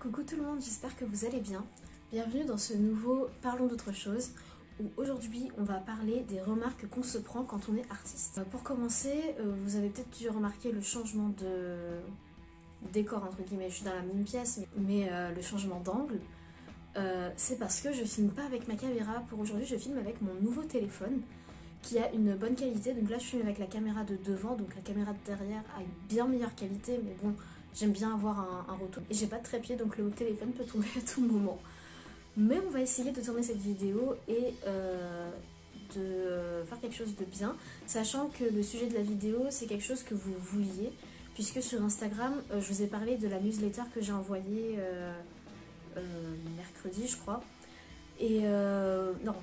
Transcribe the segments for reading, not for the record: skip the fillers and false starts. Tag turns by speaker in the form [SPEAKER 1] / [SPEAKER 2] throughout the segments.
[SPEAKER 1] Coucou tout le monde, j'espère que vous allez bien. Bienvenue dans ce nouveau Parlons d'autre chose où aujourd'hui on va parler des remarques qu'on se prend quand on est artiste. Pour commencer, vous avez peut-être dû remarquer le changement de décor entre guillemets, je suis dans la même pièce mais le changement d'angle. C'est parce que je filme pas avec ma caméra. Pour aujourd'hui je filme avec mon nouveau téléphone qui a une bonne qualité. Donc là je filme avec la caméra de devant, donc la caméra de derrière a une bien meilleure qualité, mais bon, j'aime bien avoir un retour. Et j'ai pas de trépied, donc le téléphone peut tomber à tout moment. Mais on va essayer de tourner cette vidéo et de faire quelque chose de bien, sachant que le sujet de la vidéo c'est quelque chose que vous vouliez, puisque sur Instagram je vous ai parlé de la newsletter que j'ai envoyée mercredi je crois, et non,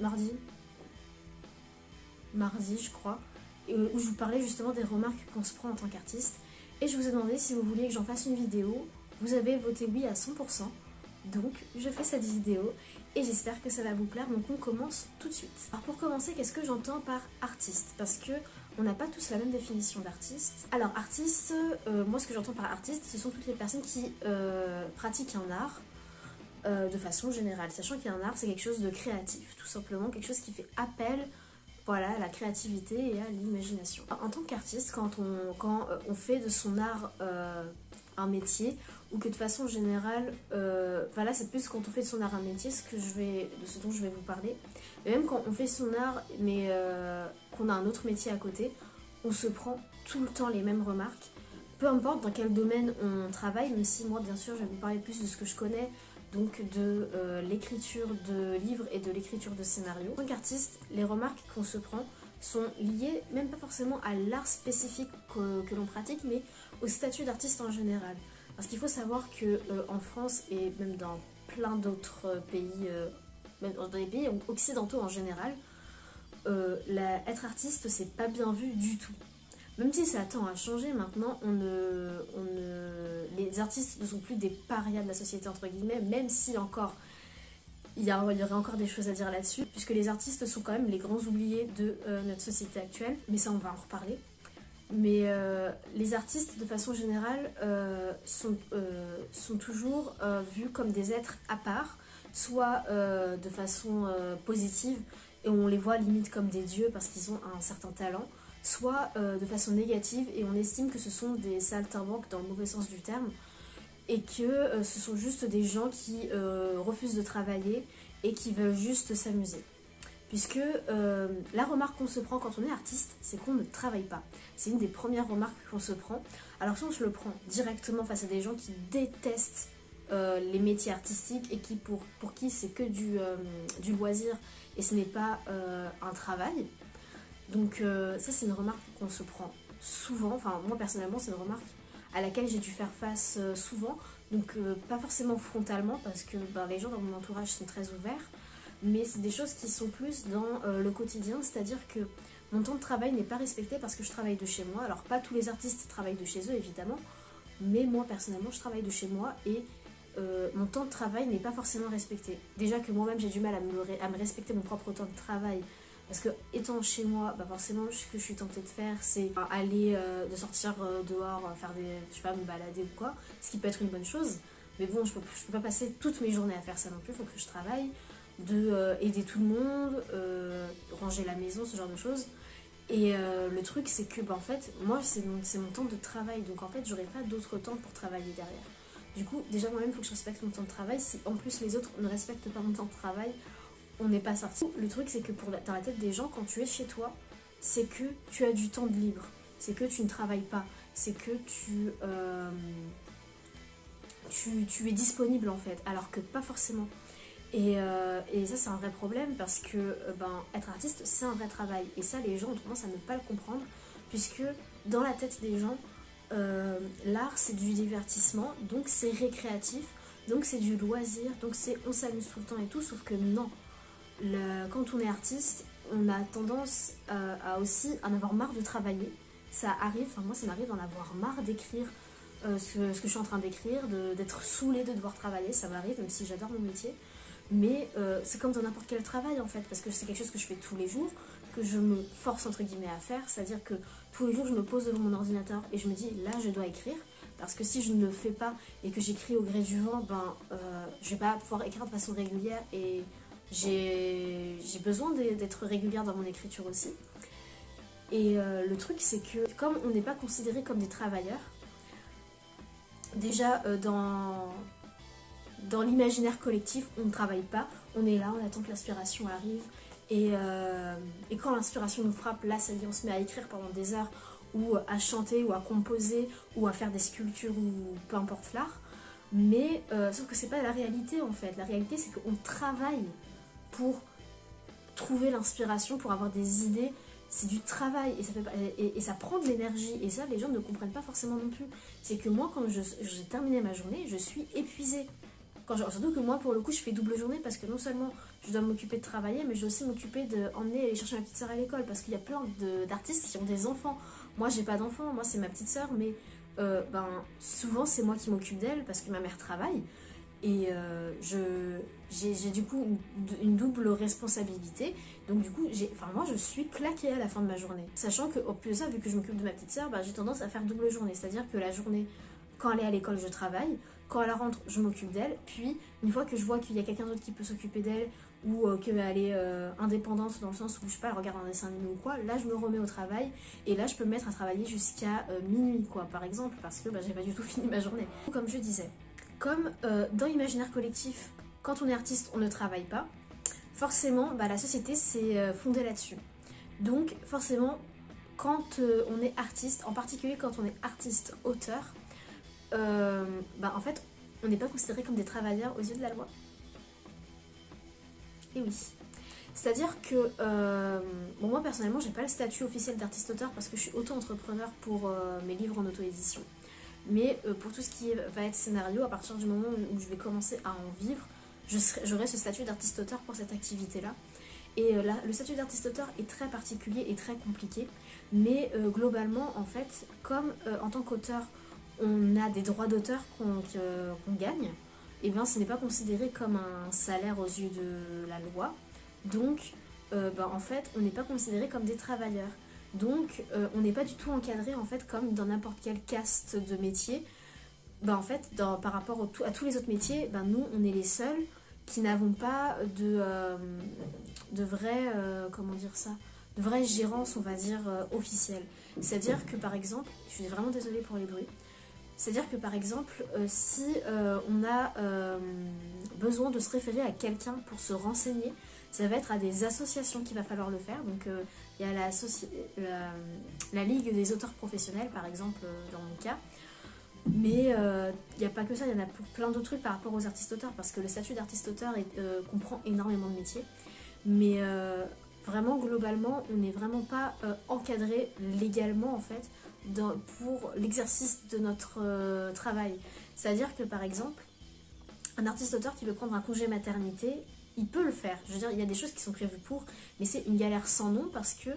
[SPEAKER 1] mardi je crois, où je vous parlais justement des remarques qu'on se prend en tant qu'artiste, et je vous ai demandé si vous vouliez que j'en fasse une vidéo. Vous avez voté oui à 100%, donc je fais cette vidéo et j'espère que ça va vous plaire, donc on commence tout de suite. Alors pour commencer, qu'est-ce que j'entends par artiste? Parce que on n'a pas tous la même définition d'artiste. Alors artiste, moi ce que j'entends par artiste, ce sont toutes les personnes qui pratiquent un art de façon générale, sachant qu'un art c'est quelque chose de créatif, tout simplement quelque chose qui fait appel, voilà, à la créativité et à l'imagination. En tant qu'artiste, quand on fait de son art un métier, ou que de façon générale, voilà, c'est plus quand on fait de son art un métier, de ce dont je vais vous parler. Mais même quand on fait son art, mais qu'on a un autre métier à côté, on se prend tout le temps les mêmes remarques. Peu importe dans quel domaine on travaille, même si moi, bien sûr, je vais vous parler plus de ce que je connais, donc de l'écriture de livres et de l'écriture de scénarios. En tant qu'artiste, les remarques qu'on se prend sont liées même pas forcément à l'art spécifique que l'on pratique, mais au statut d'artiste en général. Parce qu'il faut savoir que en France et même dans plein d'autres pays, même dans les pays occidentaux en général, être artiste c'est pas bien vu du tout. Même si ça tend à changer maintenant, les artistes ne sont plus des parias de la société entre guillemets, même si encore il y aurait encore des choses à dire là-dessus, puisque les artistes sont quand même les grands oubliés de notre société actuelle, mais ça on va en reparler. Mais les artistes de façon générale sont toujours vus comme des êtres à part, soit de façon positive, et on les voit limite comme des dieux parce qu'ils ont un certain talent, soit de façon négative et on estime que ce sont des saltimbanques dans le mauvais sens du terme, et que ce sont juste des gens qui refusent de travailler et qui veulent juste s'amuser. Puisque la remarque qu'on se prend quand on est artiste, c'est qu'on ne travaille pas. C'est une des premières remarques qu'on se prend. Alors si on se le prend directement face à des gens qui détestent les métiers artistiques et qui pour qui c'est que du loisir et ce n'est pas un travail. Donc ça c'est une remarque qu'on se prend souvent, enfin moi personnellement c'est une remarque à laquelle j'ai dû faire face souvent, donc pas forcément frontalement parce que les gens dans mon entourage sont très ouverts, mais c'est des choses qui sont plus dans le quotidien, c'est-à-dire que mon temps de travail n'est pas respecté parce que je travaille de chez moi. Alors pas tous les artistes travaillent de chez eux évidemment, mais moi personnellement je travaille de chez moi et mon temps de travail n'est pas forcément respecté. Déjà que moi-même j'ai du mal à me respecter mon propre temps de travail. Parce que étant chez moi, forcément ce que je suis tentée de faire c'est de sortir dehors, je sais pas, me balader ou quoi, ce qui peut être une bonne chose. Mais bon, je peux pas passer toutes mes journées à faire ça non plus, il faut que je travaille, aider tout le monde, ranger la maison, ce genre de choses. Et le truc c'est que en fait, moi c'est mon temps de travail, donc en fait j'aurai pas d'autre temps pour travailler derrière. Du coup, déjà moi-même il faut que je respecte mon temps de travail, si en plus les autres ne respectent pas mon temps de travail, on n'est pas sorti. Le truc c'est que dans la tête des gens, quand tu es chez toi, c'est que tu as du temps de libre, c'est que tu ne travailles pas, c'est que tu es disponible en fait, alors que pas forcément. Et ça c'est un vrai problème parce que être artiste c'est un vrai travail, et ça les gens ont tendance à ne pas le comprendre, puisque dans la tête des gens, l'art c'est du divertissement, donc c'est récréatif, donc c'est du loisir, donc on s'amuse tout le temps et tout, sauf que non. Quand on est artiste, on a tendance à aussi en avoir marre de travailler. Ça arrive, moi ça m'arrive d'en avoir marre d'écrire ce que je suis en train d'écrire, d'être saoulée de devoir travailler, ça m'arrive même si j'adore mon métier. Mais c'est comme dans n'importe quel travail en fait, parce que c'est quelque chose que je fais tous les jours, que je me force entre guillemets à faire, c'est-à-dire que tous les jours je me pose devant mon ordinateur et je me dis là je dois écrire, Parce que si je ne le fais pas et que j'écris au gré du vent, je vais pas pouvoir écrire de façon régulière et j'ai besoin d'être régulière dans mon écriture aussi. Et le truc, c'est que comme on n'est pas considéré comme des travailleurs, déjà dans l'imaginaire collectif, on ne travaille pas, on est là, on attend que l'inspiration arrive. Et quand l'inspiration nous frappe, là, ça y est, on se met à écrire pendant des heures, ou à chanter, ou à composer, ou à faire des sculptures, ou peu importe l'art. Mais sauf que c'est pas la réalité en fait. La réalité, c'est qu'on travaille pour trouver l'inspiration, pour avoir des idées. C'est du travail et ça prend de l'énergie. Et ça, les gens ne comprennent pas forcément non plus. C'est que moi, quand j'ai terminé ma journée, je suis épuisée. Surtout que moi, pour le coup, je fais double journée parce que non seulement je dois m'occuper de travailler, mais je dois aussi m'occuper d'emmener et aller chercher ma petite soeur à l'école parce qu'il y a plein d'artistes qui ont des enfants. Moi, j'ai pas d'enfants, moi, c'est ma petite soeur, mais souvent, c'est moi qui m'occupe d'elle parce que ma mère travaille. Et j'ai du coup une double responsabilité. Donc du coup, moi je suis claquée à la fin de ma journée. Sachant que, au plus de ça, vu que je m'occupe de ma petite soeur, j'ai tendance à faire double journée. C'est-à-dire que la journée, quand elle est à l'école, je travaille. Quand elle rentre, je m'occupe d'elle. Puis, une fois que je vois qu'il y a quelqu'un d'autre qui peut s'occuper d'elle, ou qu'elle est indépendante dans le sens où, je sais pas, elle regarde un dessin animé ou quoi, là je me remets au travail. Et là, je peux me mettre à travailler jusqu'à minuit, quoi, par exemple, parce que j'ai pas du tout fini ma journée. Comme je disais, comme dans l'imaginaire collectif, quand on est artiste, on ne travaille pas, forcément, la société s'est fondée là-dessus. Donc, forcément, quand on est artiste, en particulier quand on est artiste, auteur, en fait, on n'est pas considéré comme des travailleurs aux yeux de la loi. Et oui. C'est-à-dire que, moi personnellement, j'ai pas le statut officiel d'artiste-auteur parce que je suis auto-entrepreneur pour mes livres en auto-édition. Mais pour tout ce qui va être scénario, à partir du moment où je vais commencer à en vivre, j'aurai ce statut d'artiste-auteur pour cette activité-là. Et le statut d'artiste-auteur est très particulier et très compliqué. Mais globalement, en fait, comme en tant qu'auteur, on a des droits d'auteur qu'on gagne, et bien ce n'est pas considéré comme un salaire aux yeux de la loi. Donc, en fait, on n'est pas considéré comme des travailleurs. Donc, on n'est pas du tout encadré en fait comme dans n'importe quelle caste de métier. En fait, par rapport à tous les autres métiers, nous, on est les seuls qui n'avons pas de vraie, comment dire ça, de vraie gérance, on va dire, officielle. C'est-à-dire que, par exemple, je suis vraiment désolée pour les bruits, c'est-à-dire que, par exemple, si on a besoin de se référer à quelqu'un pour se renseigner, ça va être à des associations qu'il va falloir le faire. Donc, il y a la Ligue des auteurs professionnels, par exemple, dans mon cas. Mais il n'y a pas que ça, il y en a pour plein d'autres trucs par rapport aux artistes-auteurs, parce que le statut d'artiste-auteur comprend énormément de métiers. Mais vraiment, globalement, on n'est vraiment pas encadré légalement, en fait, pour l'exercice de notre travail. C'est-à-dire que, par exemple, un artiste-auteur qui veut prendre un congé maternité, il peut le faire. Je veux dire, il y a des choses qui sont prévues pour, mais c'est une galère sans nom parce que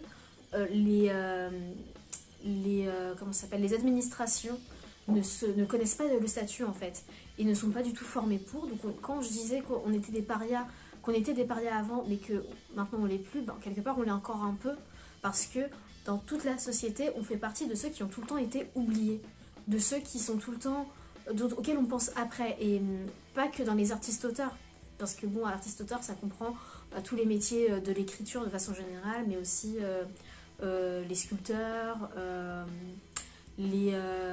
[SPEAKER 1] les administrations ne connaissent pas le statut en fait et ne sont pas du tout formés pour. Donc quand je disais qu'on était des parias, avant, mais que maintenant on l'est plus, quelque part on l'est encore un peu parce que dans toute la société, on fait partie de ceux qui ont tout le temps été oubliés, de ceux qui sont tout le temps auxquels on pense après, et pas que dans les artistes-auteurs. Parce que bon, artiste-auteur, ça comprend tous les métiers de l'écriture de façon générale, mais aussi les sculpteurs, les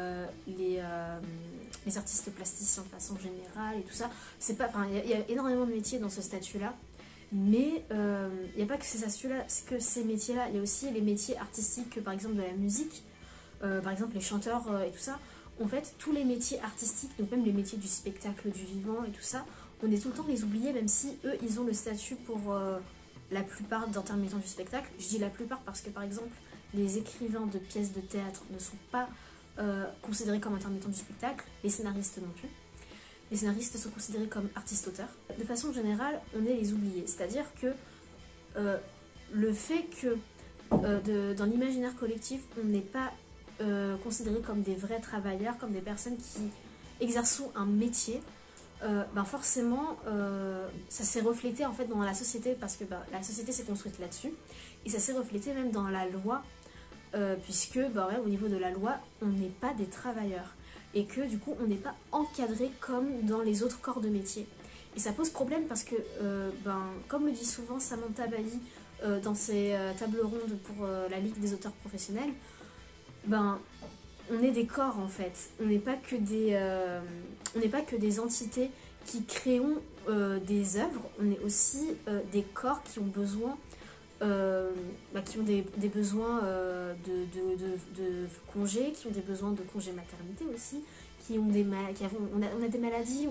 [SPEAKER 1] artistes plasticiens de façon générale et tout ça. Il y a énormément de métiers dans ce statut-là, mais il n'y a pas que ces métiers-là, il y a aussi les métiers artistiques, par exemple de la musique, par exemple les chanteurs et tout ça. En fait, tous les métiers artistiques, donc même les métiers du spectacle, du vivant et tout ça, on est tout le temps les oubliés, même si eux, ils ont le statut pour la plupart d'intermittents du spectacle. Je dis la plupart parce que, par exemple, les écrivains de pièces de théâtre ne sont pas considérés comme intermittents du spectacle, les scénaristes non plus. Les scénaristes sont considérés comme artistes-auteurs. De façon générale, on est les oubliés. C'est-à-dire que le fait que dans l'imaginaire collectif, on n'est pas considérés comme des vrais travailleurs, comme des personnes qui exercent un métier, forcément ça s'est reflété en fait dans la société, parce que la société s'est construite là-dessus, et ça s'est reflété même dans la loi, puisque au niveau de la loi, on n'est pas des travailleurs. et que du coup on n'est pas encadré comme dans les autres corps de métier. Et ça pose problème parce que, comme le dit souvent Samantha Bailly dans ses tables rondes pour la Ligue des auteurs professionnels, on est des corps en fait. On n'est pas que des entités qui créons des œuvres, on est aussi des corps qui ont besoin des besoins de congés, qui ont des besoins de congés maternité aussi, on a des maladies,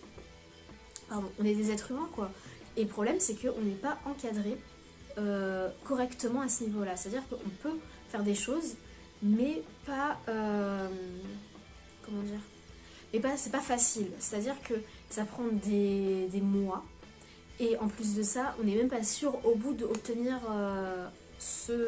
[SPEAKER 1] on est des êtres humains quoi. Et le problème c'est qu'on n'est pas encadré correctement à ce niveau-là. C'est-à-dire qu'on peut faire des choses, mais pas... comment dire ? Mais c'est pas facile. C'est-à-dire que ça prend des mois. Et en plus de ça, on n'est même pas sûr au bout d'obtenir ce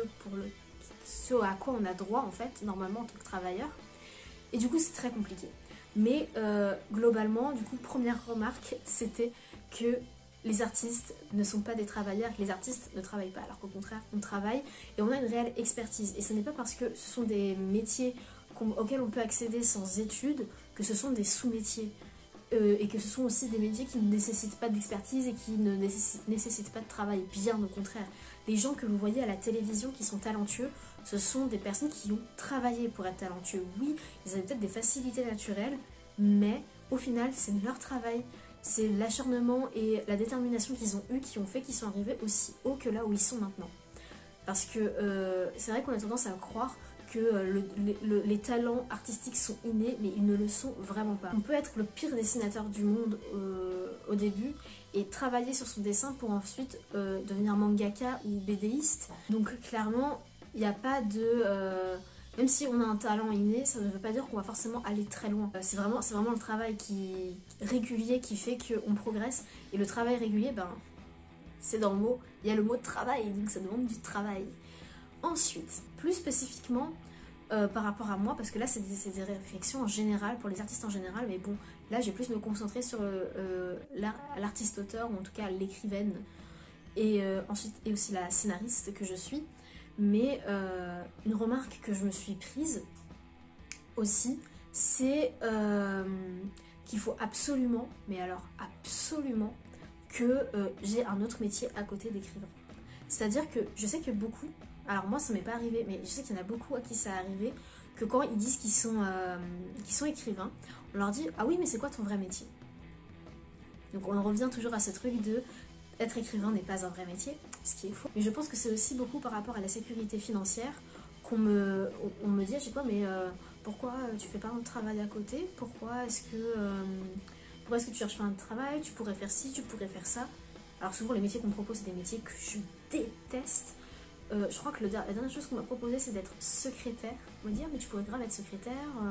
[SPEAKER 1] à quoi on a droit en fait, normalement en tant que travailleur. Et du coup, c'est très compliqué. Mais globalement, du coup, première remarque, c'était que les artistes ne sont pas des travailleurs, que les artistes ne travaillent pas. Alors qu'au contraire, on travaille et on a une réelle expertise. Et ce n'est pas parce que ce sont des métiers auxquels on peut accéder sans études que ce sont des sous-métiers. Et que ce sont aussi des métiers qui ne nécessitent pas d'expertise et qui ne nécessitent pas de travail, bien au contraire. Les gens que vous voyez à la télévision qui sont talentueux, ce sont des personnes qui ont travaillé pour être talentueux. Oui, ils avaient peut-être des facilités naturelles, mais au final, c'est leur travail, c'est l'acharnement et la détermination qu'ils ont eu qui ont fait qu'ils sont arrivés aussi haut que là où ils sont maintenant. Parce que c'est vrai qu'on a tendance à croire que les talents artistiques sont innés, mais ils ne le sont vraiment pas. On peut être le pire dessinateur du monde au début et travailler sur son dessin pour ensuite devenir mangaka ou BDiste. Donc clairement, il n'y a pas de... même si on a un talent inné, ça ne veut pas dire qu'on va forcément aller très loin. C'est vraiment le travail régulier qui fait qu'on progresse. Et le travail régulier, c'est dans le mot, il y a le mot de travail, donc ça demande du travail. Ensuite, plus spécifiquement par rapport à moi, parce que là c'est des réflexions en général, pour les artistes en général, mais bon, là j'ai plus me concentrer sur l'artiste-auteur, ou en tout cas l'écrivaine, et ensuite et aussi la scénariste que je suis. Mais une remarque que je me suis prise aussi, c'est qu'il faut absolument, mais alors absolument, que j'ai un autre métier à côté d'écrivain. C'est-à-dire que je sais que beaucoup, alors moi ça m'est pas arrivé, mais je sais qu'il y en a beaucoup à qui ça est arrivé, que quand ils disent qu'ils sont écrivains, on leur dit « Ah oui, mais c'est quoi ton vrai métier ?» Donc on revient toujours à ce truc de « Être écrivain n'est pas un vrai métier », ce qui est faux. Mais je pense que c'est aussi beaucoup par rapport à la sécurité financière on me dit à chaque fois « Mais pourquoi tu fais pas un travail à côté ? Pourquoi est-ce que tu cherches pas un travail ? Tu pourrais faire ci, tu pourrais faire ça. » Alors souvent les métiers qu'on me propose, c'est des métiers que je déteste. Je crois que la dernière chose qu'on m'a proposé, c'est d'être secrétaire. On m'a dit, mais tu pourrais grave être secrétaire.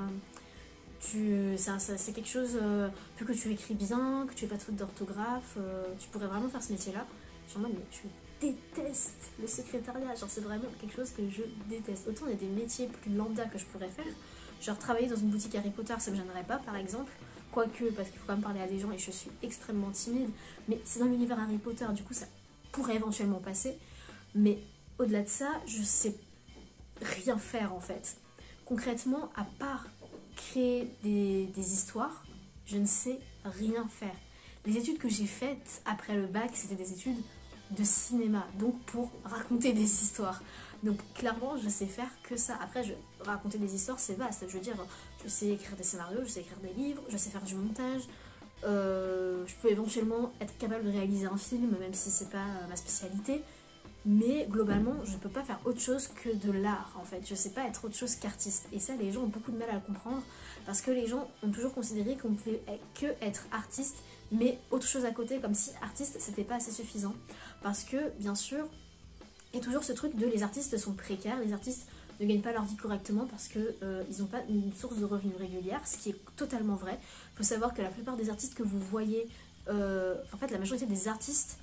[SPEAKER 1] C'est quelque chose, vu que tu écris bien, que tu n'es pas de faute d'orthographe, tu pourrais vraiment faire ce métier-là. Je suis en mode, mais je déteste le secrétariat. Genre, c'est vraiment quelque chose que je déteste. Autant il y a des métiers plus lambda que je pourrais faire. Genre, travailler dans une boutique Harry Potter, ça me gênerait pas, par exemple. Quoique, parce qu'il faut quand même parler à des gens et je suis extrêmement timide. Mais c'est dans l'univers Harry Potter, du coup, ça pourrait éventuellement passer. Mais au-delà de ça, je sais rien faire en fait. Concrètement, à part créer des histoires, je ne sais rien faire. Les études que j'ai faites après le bac, c'était des études de cinéma, donc pour raconter des histoires. Donc clairement, je sais faire que ça. Après, raconter des histoires, c'est vaste. Je veux dire, je sais écrire des scénarios, je sais écrire des livres, je sais faire du montage. Je peux éventuellement être capable de réaliser un film, même si c'est pas ma spécialité. Mais globalement, je ne peux pas faire autre chose que de l'art, en fait. Je ne sais pas être autre chose qu'artiste. Et ça, les gens ont beaucoup de mal à le comprendre, parce que les gens ont toujours considéré qu'on ne pouvait que être artiste, mais autre chose à côté, comme si artiste, c'était pas assez suffisant. Parce que, bien sûr, il y a toujours ce truc de les artistes sont précaires, les artistes ne gagnent pas leur vie correctement parce qu'ils n'ont pas une source de revenus régulière, ce qui est totalement vrai. Il faut savoir que la plupart des artistes que vous voyez, en fait, la majorité des artistes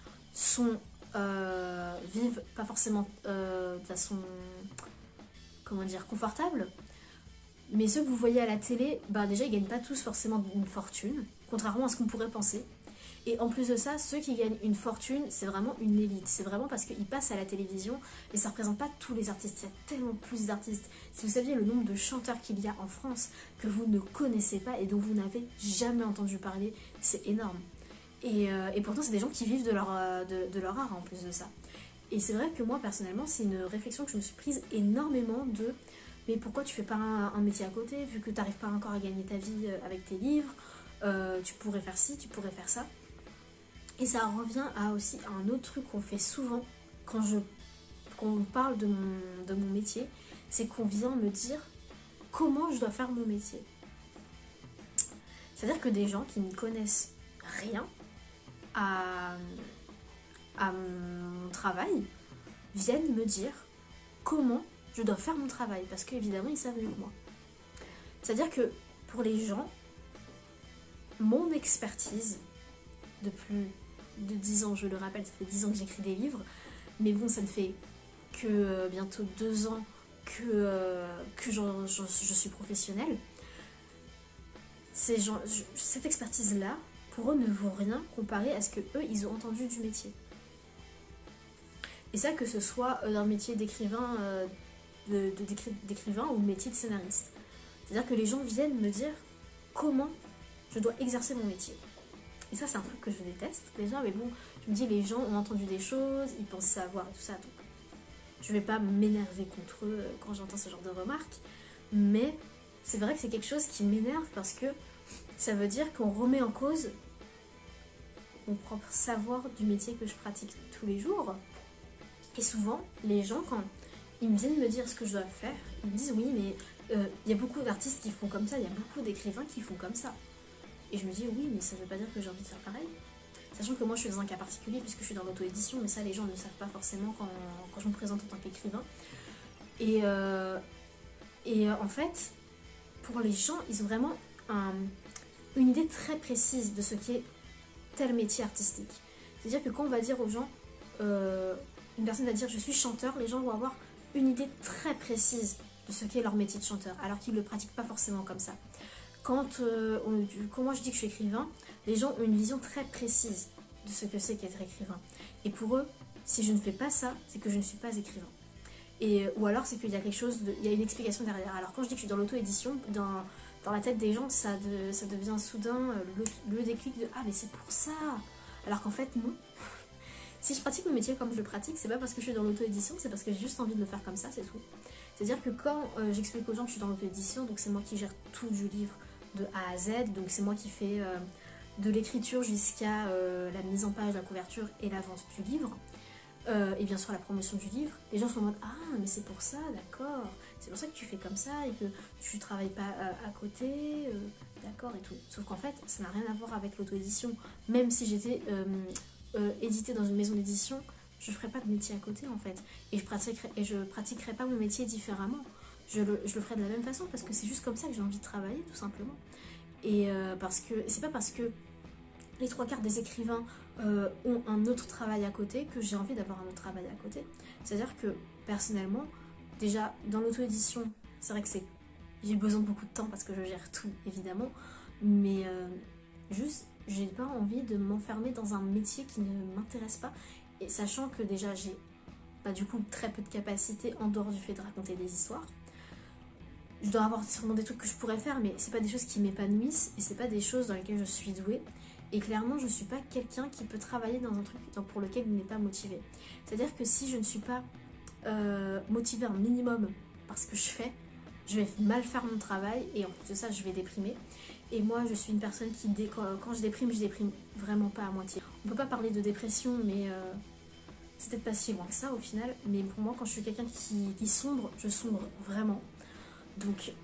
[SPEAKER 1] vivent pas forcément de façon, comment dire, confortable, Mais ceux que vous voyez à la télé, bah déjà ils gagnent pas tous forcément une fortune, contrairement à ce qu'on pourrait penser. Et en plus de ça, ceux qui gagnent une fortune, c'est vraiment une élite. C'est vraiment parce qu'ils passent à la télévision et ça ne représente pas tous les artistes. Il y a tellement plus d'artistes. Si vous saviez le nombre de chanteurs qu'il y a en France que vous ne connaissez pas et dont vous n'avez jamais entendu parler, c'est énorme. Et pourtant, c'est des gens qui vivent de leur art en plus de ça. Et c'est vrai que moi, personnellement, c'est une réflexion que je me suis prise énormément de mais pourquoi tu fais pas un métier à côté, vu que tu n'arrives pas encore à gagner ta vie avec tes livres, tu pourrais faire ci, tu pourrais faire ça. Et ça revient à aussi un autre truc qu'on fait souvent quand on parle de mon métier, c'est qu'on vient me dire comment je dois faire mon métier. C'est-à-dire que des gens qui n'y connaissent rien à mon travail viennent me dire comment je dois faire mon travail, parce qu'évidemment ils savent mieux que moi. C'est-à-dire que pour les gens, mon expertise de plus de 10 ans, je le rappelle, ça fait 10 ans que j'écris des livres, mais bon, ça ne fait que bientôt 2 ans que je suis professionnelle. Cette expertise-là, pour eux, ne vaut rien comparé à ce que eux, ils ont entendu du métier. Et ça, que ce soit d'un métier d'écrivain d'écrivain ou le métier de scénariste. C'est-à-dire que les gens viennent me dire comment je dois exercer mon métier. Et ça, c'est un truc que je déteste déjà, mais bon, je me dis, les gens ont entendu des choses, ils pensent savoir et tout ça, donc je vais pas m'énerver contre eux quand j'entends ce genre de remarques, mais c'est vrai que c'est quelque chose qui m'énerve parce que ça veut dire qu'on remet en cause mon propre savoir du métier que je pratique tous les jours. Et souvent, les gens, quand ils me viennent me dire ce que je dois faire, ils me disent oui, mais il y a beaucoup d'artistes qui font comme ça, il y a beaucoup d'écrivains qui font comme ça. Et je me dis oui, mais ça veut pas dire que j'ai envie de faire pareil. Sachant que moi je suis dans un cas particulier puisque je suis dans l'auto-édition, mais ça les gens ne le savent pas forcément quand je me présente en tant qu'écrivain. Et en fait, pour les gens, ils ont vraiment une idée très précise de ce qu'est tel métier artistique. C'est-à-dire que quand on va dire aux gens, une personne va dire je suis chanteur, les gens vont avoir une idée très précise de ce qu'est leur métier de chanteur, alors qu'ils ne le pratiquent pas forcément comme ça. Quand moi je dis que je suis écrivain, les gens ont une vision très précise de ce que c'est qu'être écrivain. Et pour eux, si je ne fais pas ça, c'est que je ne suis pas écrivain. Ou alors c'est qu'il y a quelque chose, il y a une explication derrière. Alors quand je dis que je suis dans l'auto-édition, dans la tête des gens, ça devient soudain le déclic de « Ah mais c'est pour ça !» Alors qu'en fait non. Si je pratique mon métier comme je le pratique, c'est pas parce que je suis dans l'auto-édition, c'est parce que j'ai juste envie de le faire comme ça, c'est tout. C'est-à-dire que quand j'explique aux gens que je suis dans l'auto-édition, donc c'est moi qui gère tout du livre de A à Z, donc c'est moi qui fais de l'écriture jusqu'à la mise en page, la couverture et la vente du livre, et bien sûr la promotion du livre, les gens sont en mode « Ah, mais c'est pour ça, d'accord, c'est pour ça que tu fais comme ça et que tu travailles pas à côté, d'accord et tout. » Sauf qu'en fait, ça n'a rien à voir avec l'auto-édition. Même si j'étais éditée dans une maison d'édition, je ne ferais pas de métier à côté en fait. Et je pratiquerais pas mon métier différemment. Je le ferais de la même façon parce que c'est juste comme ça que j'ai envie de travailler tout simplement. Et parce que c'est pas parce que les 3/4 des écrivains ont un autre travail à côté que j'ai envie d'avoir un autre travail à côté. C'est-à-dire que personnellement, déjà dans l'auto-édition, c'est vrai que j'ai besoin de beaucoup de temps parce que je gère tout évidemment, mais juste j'ai pas envie de m'enfermer dans un métier qui ne m'intéresse pas, et sachant que déjà j'ai du coup très peu de capacité en dehors du fait de raconter des histoires. Je dois avoir sûrement des trucs que je pourrais faire, mais c'est pas des choses qui m'épanouissent et c'est pas des choses dans lesquelles je suis douée. Et clairement, je suis pas quelqu'un qui peut travailler dans un truc pour lequel il n'est pas motivé. C'est-à-dire que si je ne suis pas motivée un minimum par ce que je fais, je vais mal faire mon travail et en plus de ça, je vais déprimer. Et moi, je suis une personne qui, quand je déprime vraiment pas à moitié. On peut pas parler de dépression, mais c'est peut-être pas si loin que ça au final. Mais pour moi, quand je suis quelqu'un qui sombre, je sombre vraiment. Donc,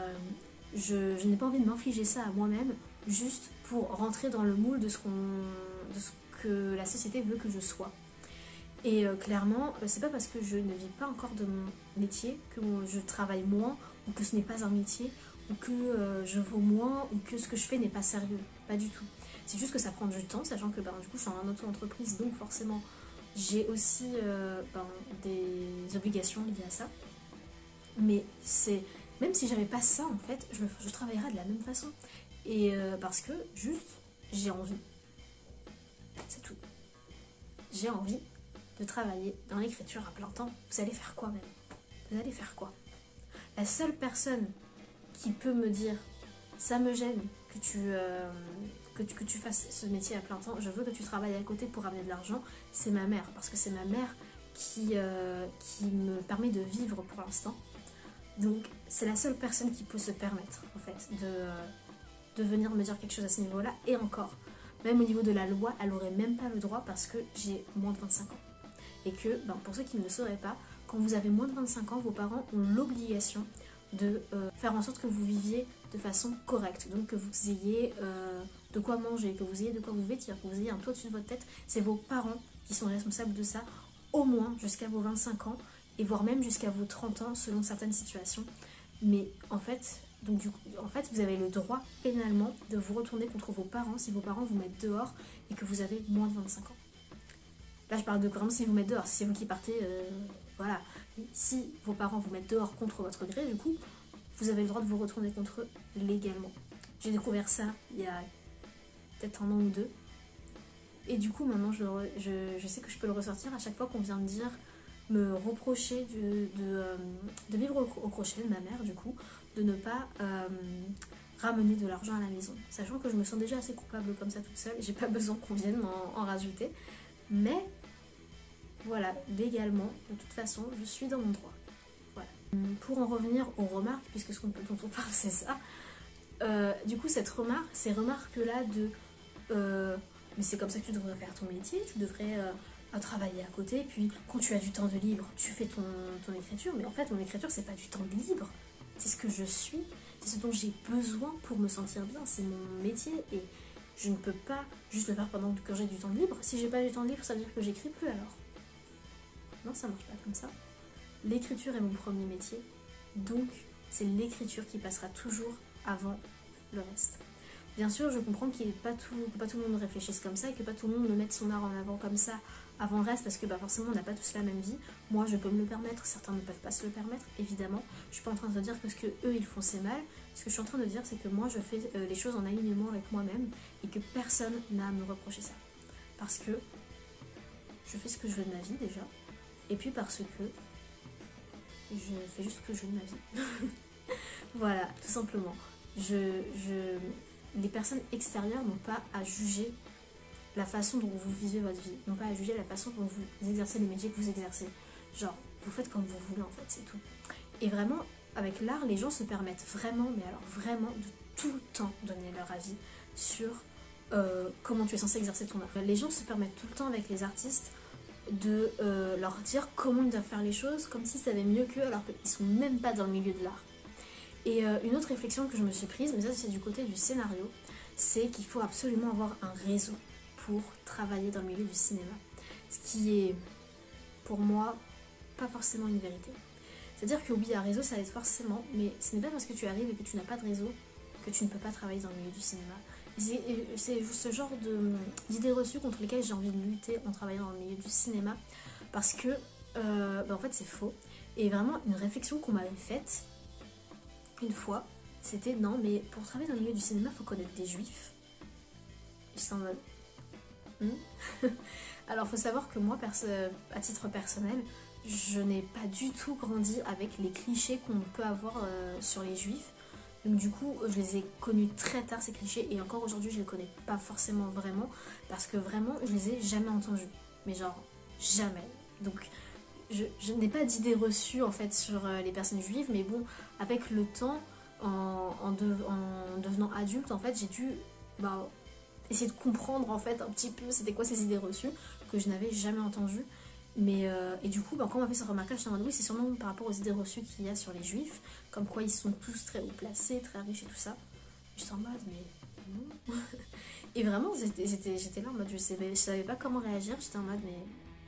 [SPEAKER 1] je n'ai pas envie de m'infliger ça à moi-même, juste pour rentrer dans le moule de ce que la société veut que je sois. Et clairement, c'est pas parce que je ne vis pas encore de mon métier que je travaille moins, ou que ce n'est pas un métier, ou que je vaux moins, ou que ce que je fais n'est pas sérieux. Pas du tout. C'est juste que ça prend du temps, sachant que du coup je suis en auto-entreprise, donc forcément j'ai aussi des obligations liées à ça. Mais même si j'avais pas ça en fait, je travaillerais de la même façon. Et parce que juste j'ai envie. c'est tout. J'ai envie de travailler dans l'écriture à plein temps. Vous allez faire quoi même? Vous allez faire quoi? La seule personne qui peut me dire ça me gêne que tu fasses ce métier à plein temps, je veux que tu travailles à côté pour amener de l'argent, c'est ma mère, parce que c'est ma mère qui me permet de vivre pour l'instant. Donc c'est la seule personne qui peut se permettre en fait de venir me dire quelque chose à ce niveau là. Et encore, même au niveau de la loi, elle n'aurait même pas le droit parce que j'ai moins de 25 ans. Et que, pour ceux qui ne le sauraient pas, quand vous avez moins de 25 ans, vos parents ont l'obligation de faire en sorte que vous viviez de façon correcte. Donc que vous ayez de quoi manger, que vous ayez de quoi vous vêtir, que vous ayez un toit au-dessus de votre tête. C'est vos parents qui sont responsables de ça, au moins jusqu'à vos 25 ans, et voire même jusqu'à vos 30 ans selon certaines situations. Mais en fait, vous avez le droit pénalement de vous retourner contre vos parents si vos parents vous mettent dehors et que vous avez moins de 25 ans. Là je parle de vraiment si vous mettez dehors, si c'est vous qui partez, voilà. Et si vos parents vous mettent dehors contre votre gré, du coup, vous avez le droit de vous retourner contre eux légalement. J'ai découvert ça il y a peut-être 1 an ou 2. Et du coup maintenant je sais que je peux le ressortir à chaque fois qu'on vient me dire, me reprocher de vivre au crochet de ma mère, du coup, de ne pas ramener de l'argent à la maison. Sachant que je me sens déjà assez coupable comme ça toute seule, j'ai pas besoin qu'on vienne en rajouter. Mais voilà, légalement, de toute façon, je suis dans mon droit. Voilà. Pour en revenir aux remarques, puisque ce dont on parle c'est ça, du coup ces remarques-là de mais c'est comme ça que tu devrais faire ton métier, tu devrais travailler à côté, puis quand tu as du temps de libre, tu fais ton écriture. Mais en fait, mon écriture, c'est pas du temps de libre, c'est ce que je suis, c'est ce dont j'ai besoin pour me sentir bien, c'est mon métier, et je ne peux pas juste le faire pendant que j'ai du temps de libre. Si j'ai pas du temps de libre, ça veut dire que j'écris plus alors. Non, ça marche pas comme ça. L'écriture est mon premier métier, donc c'est l'écriture qui passera toujours avant le reste. Bien sûr, je comprends que pas tout le monde réfléchisse comme ça et que pas tout le monde me mette son art en avant comme ça avant le reste, parce que forcément on n'a pas tous la même vie. Moi je peux me le permettre, certains ne peuvent pas se le permettre, évidemment. Je suis pas en train de dire que ce que eux ils font c'est mal. Ce que je suis en train de dire c'est que moi je fais les choses en alignement avec moi-même et que personne n'a à me reprocher ça. Parce que je fais ce que je veux de ma vie déjà, et puis parce que je fais juste ce que je veux de ma vie. Voilà, tout simplement. Les personnes extérieures n'ont pas à juger la façon dont vous vivez votre vie, n'ont pas à juger la façon dont vous exercez les métiers que vous exercez. Genre, vous faites comme vous voulez en fait, c'est tout. Et vraiment, avec l'art, les gens se permettent vraiment, mais alors vraiment, de tout le temps donner leur avis sur comment tu es censé exercer ton art. Les gens se permettent tout le temps avec les artistes de leur dire comment ils doivent faire les choses, comme s'ils savaient mieux qu'eux, alors qu'ils sont même pas dans le milieu de l'art. Et une autre réflexion que je me suis prise, mais ça c'est du côté du scénario, c'est qu'il faut absolument avoir un réseau pour travailler dans le milieu du cinéma. Ce qui est, pour moi, pas forcément une vérité. C'est-à-dire que oui, un réseau ça aide forcément, mais ce n'est pas parce que tu arrives et que tu n'as pas de réseau que tu ne peux pas travailler dans le milieu du cinéma. C'est ce genre d'idées reçues contre lesquelles j'ai envie de lutter en travaillant dans le milieu du cinéma, parce que en fait c'est faux. Et vraiment une réflexion qu'on m'avait faite une fois, c'était non mais pour travailler dans le milieu du cinéma il faut connaître des juifs. Et j'étais en mode alors faut savoir que moi à titre personnel je n'ai pas du tout grandi avec les clichés qu'on peut avoir sur les juifs. Donc du coup je les ai connus très tard ces clichés, et encore aujourd'hui je les connais pas forcément vraiment, parce que vraiment je les ai jamais entendus, mais genre jamais. Donc je n'ai pas d'idée reçue en fait sur les personnes juives, mais bon, avec le temps, en devenant adulte, en fait, j'ai dû essayer de comprendre en fait un petit peu c'était quoi ces idées reçues que je n'avais jamais entendues. Mais et du coup, quand on m'a fait ce remarquage, j'étais en mode oui, c'est sûrement par rapport aux idées reçues qu'il y a sur les juifs, comme quoi ils sont tous très haut placés, très riches et tout ça. J'étais en mode mais non. Et vraiment, j'étais là en mode je savais pas comment réagir, j'étais en mode mais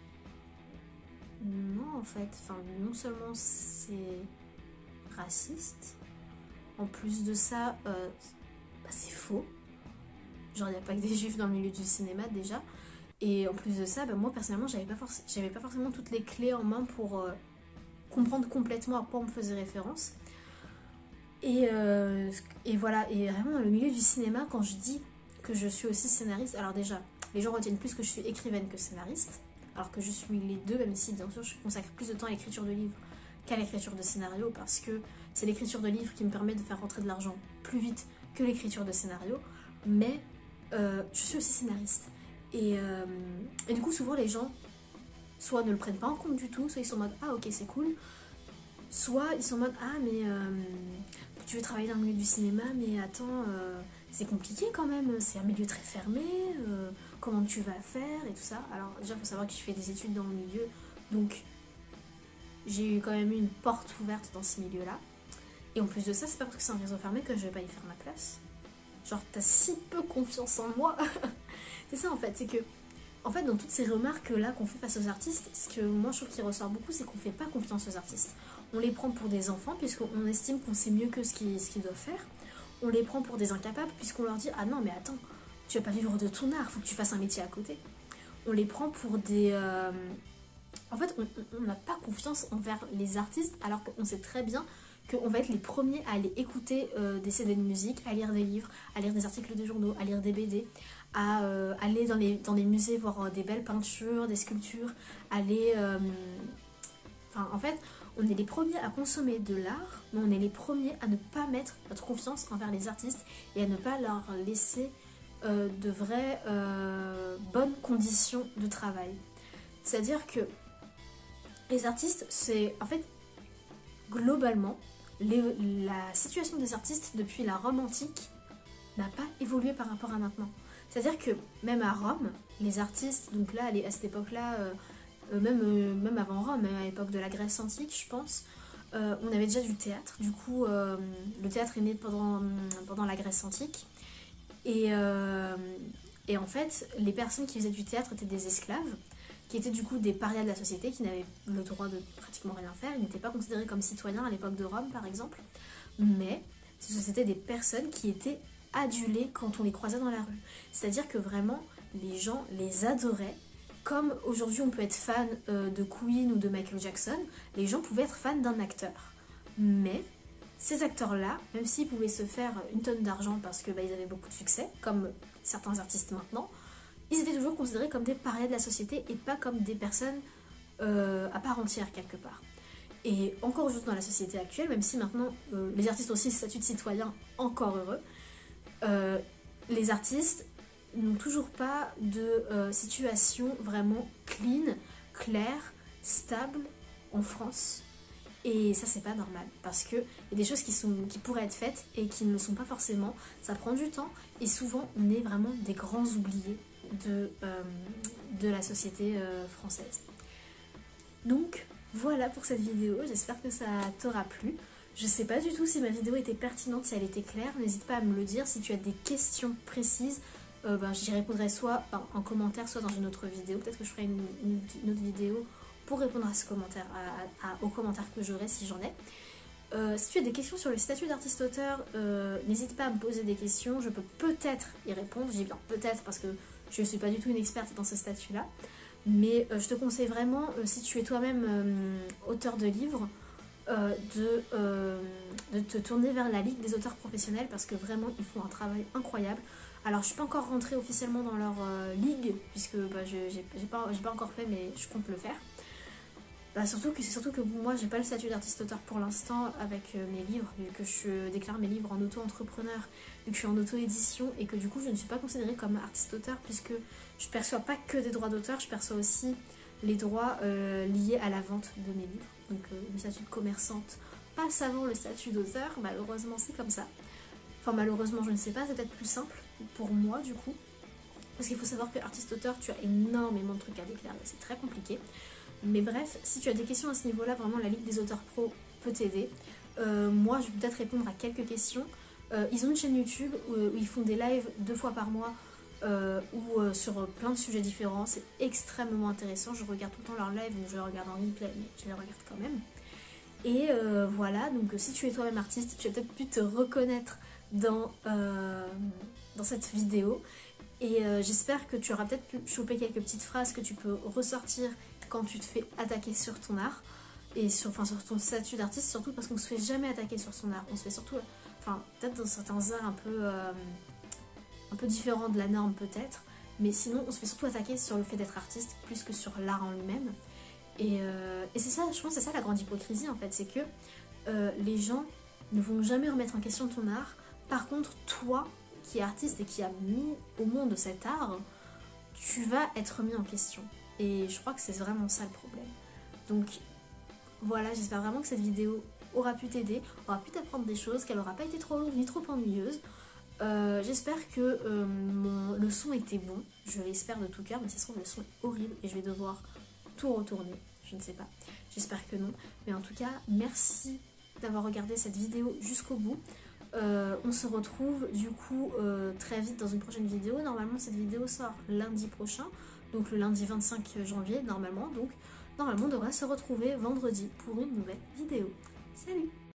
[SPEAKER 1] non en fait, non seulement c'est raciste, en plus de ça c'est faux, genre il n'y a pas que des juifs dans le milieu du cinéma déjà, et en plus de ça moi personnellement j'avais pas forcément toutes les clés en main pour comprendre complètement à quoi on me faisait référence, et voilà. Et vraiment dans le milieu du cinéma, quand je dis que je suis aussi scénariste, alors déjà Les gens retiennent plus que je suis écrivaine que scénariste, alors que je suis les deux, même si bien sûr je consacre plus de temps à l'écriture de livres qu'à l'écriture de scénario, parce que c'est l'écriture de livres qui me permet de faire rentrer de l'argent plus vite que l'écriture de scénario, mais je suis aussi scénariste. Et du coup, souvent les gens soit ne le prennent pas en compte du tout, soit ils sont en mode ah ok c'est cool, soit ils sont en mode ah mais tu veux travailler dans le milieu du cinéma, mais attends, c'est compliqué quand même, c'est un milieu très fermé, comment tu vas faire et tout ça. Alors déjà il faut savoir que je fais des études dans le milieu, donc j'ai eu quand même eu une porte ouverte dans ce milieu là. Et en plus de ça, c'est pas parce que c'est un réseau fermé que je vais pas y faire ma place. Genre t'as si peu confiance en moi. C'est ça en fait, c'est que en fait dans toutes ces remarques là qu'on fait face aux artistes, ce que moi je trouve qui ressort beaucoup, c'est qu'on fait pas confiance aux artistes. On les prend pour des enfants puisqu'on estime qu'on sait mieux que ce qu'ils doivent faire. On les prend pour des incapables puisqu'on leur dit ah non mais attends, tu vas pas vivre de ton art, faut que tu fasses un métier à côté. On les prend pour des... En fait on n'a pas confiance envers les artistes alors qu'on sait très bien qu'on va être les premiers à aller écouter des CD de musique, à lire des livres, à lire des articles de journaux, à lire des BD, à aller dans les musées voir des belles peintures, des sculptures, aller... Enfin, en fait, on est les premiers à consommer de l'art, mais on est les premiers à ne pas mettre notre confiance envers les artistes et à ne pas leur laisser de vraies bonnes conditions de travail. C'est-à-dire que les artistes, c'est... En fait, globalement, la situation des artistes depuis la Rome antique n'a pas évolué par rapport à maintenant. C'est-à-dire que même à Rome, les artistes, donc là, à cette époque-là, même avant Rome, à l'époque de la Grèce antique, je pense, on avait déjà du théâtre. Du coup, le théâtre est né pendant la Grèce antique. Et en fait, les personnes qui faisaient du théâtre étaient des esclaves, qui étaient du coup des parias de la société, qui n'avaient le droit de pratiquement rien faire. Ils n'étaient pas considérés comme citoyens à l'époque de Rome, par exemple. Mais c'était des personnes qui étaient adulées quand on les croisait dans la rue. C'est-à-dire que vraiment, les gens les adoraient. Comme aujourd'hui on peut être fan de Queen ou de Michael Jackson, les gens pouvaient être fans d'un acteur. Mais ces acteurs-là, même s'ils pouvaient se faire une tonne d'argent parce que ils avaient beaucoup de succès, comme certains artistes maintenant, ils étaient toujours considérés comme des parias de la société et pas comme des personnes à part entière quelque part. Et encore aujourd'hui dans la société actuelle, même si maintenant les artistes ont aussi le statut de citoyen, encore heureux, les artistes n'ont toujours pas de situation vraiment clean, claire, stable en France. Et ça c'est pas normal parce que y a des choses qui pourraient être faites et qui ne le sont pas forcément. Ça prend du temps et souvent on est vraiment des grands oubliés de la société française. Donc voilà pour cette vidéo, j'espère que ça t'aura plu. Je sais pas du tout si ma vidéo était pertinente, si elle était claire, n'hésite pas à me le dire. Si tu as des questions précises, j'y répondrai soit en commentaire, soit dans une autre vidéo. Peut-être que je ferai une autre vidéo pour répondre à ce commentaire, aux commentaires que j'aurai si j'en ai. Si tu as des questions sur le statut d'artiste-auteur, n'hésite pas à me poser des questions, je peux peut-être y répondre. Je dis bien peut-être parce que je ne suis pas du tout une experte dans ce statut-là. Mais je te conseille vraiment, si tu es toi-même auteur de livres, de te tourner vers la Ligue des auteurs professionnels parce que vraiment ils font un travail incroyable. Alors je suis pas encore rentrée officiellement dans leur ligue puisque j'ai pas encore fait, mais je compte le faire. Surtout que moi j'ai pas le statut d'artiste auteur pour l'instant avec mes livres, vu que je déclare mes livres en auto-entrepreneur, vu que je suis en auto-édition et que du coup je ne suis pas considérée comme artiste auteur puisque je perçois pas que des droits d'auteur, je perçois aussi les droits liés à la vente de mes livres. Donc le statut de commerçante passe avant le statut d'auteur, malheureusement c'est comme ça. Enfin malheureusement je ne sais pas, c'est peut-être plus simple pour moi du coup. Parce qu'il faut savoir que artiste-auteur tu as énormément de trucs à déclarer, c'est très compliqué. Mais bref, si tu as des questions à ce niveau-là, vraiment la Ligue des auteurs pro peut t'aider. Moi je vais peut-être répondre à quelques questions. Ils ont une chaîne YouTube où ils font des lives 2 fois par mois. Sur plein de sujets différents, c'est extrêmement intéressant. Je regarde tout le temps leurs lives, donc je les regarde en replay, mais je les regarde quand même. Et voilà, donc si tu es toi-même artiste, tu as peut-être pu te reconnaître dans cette vidéo. Et j'espère que tu auras peut-être pu choper quelques petites phrases que tu peux ressortir quand tu te fais attaquer sur ton art et sur ton statut d'artiste, surtout parce qu'on ne se fait jamais attaquer sur son art. On se fait surtout, peut-être dans certains arts un peu différent de la norme peut-être, Mais sinon, on se fait surtout attaquer sur le fait d'être artiste plus que sur l'art en lui-même. Et c'est ça, je pense que c'est ça la grande hypocrisie en fait, c'est que les gens ne vont jamais remettre en question ton art. Par contre, toi, qui es artiste et qui a mis au monde cet art, tu vas être mis en question. Et je crois que c'est vraiment ça le problème. Donc voilà, j'espère vraiment que cette vidéo aura pu t'aider, aura pu t'apprendre des choses, qu'elle aura pas été trop longue ni trop ennuyeuse. J'espère que le son était bon, je l'espère de tout cœur, mais si ça se trouve le son est horrible et je vais devoir tout retourner, je ne sais pas, j'espère que non. Mais en tout cas, merci d'avoir regardé cette vidéo jusqu'au bout. On se retrouve du coup très vite dans une prochaine vidéo. Normalement cette vidéo sort lundi prochain, donc le lundi 25 janvier normalement, donc normalement on devrait se retrouver vendredi pour une nouvelle vidéo. Salut!